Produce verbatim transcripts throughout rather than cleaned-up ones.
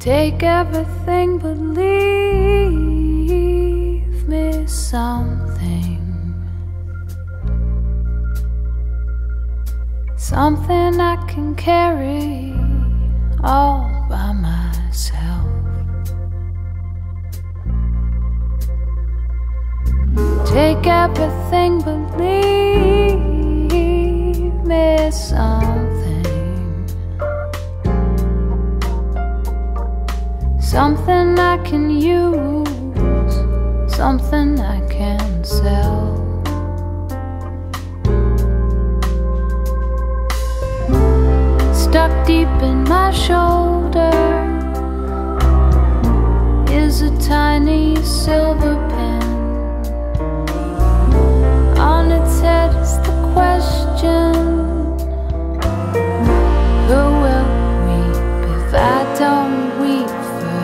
Take everything, but leave me something. Something I can carry all by myself. Take everything, but leave me something. Something I can use, something I can sell. Stuck deep in my shoulder is a tiny silver pen. On its head is the question, who will weep if I don't weep for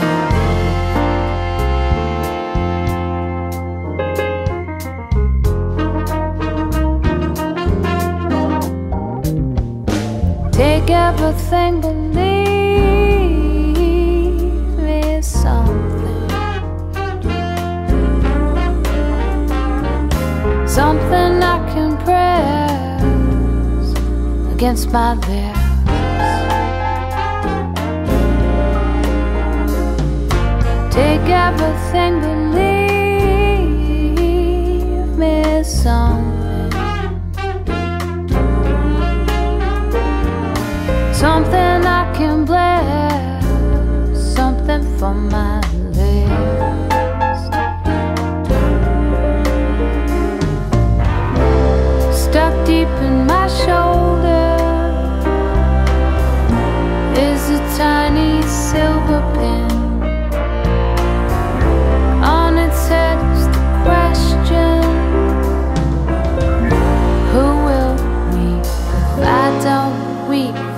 him? Take everything, but leave me something. Something I can press against my lips. Take everything, but leave me something. Something I can bless, something for my lips. Stuck deep in my shoulder is a tiny silver pin. On its head is the question, who will weep if I don't weep for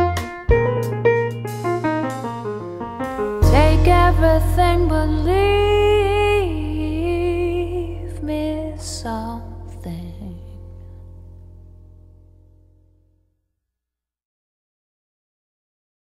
everything but leave.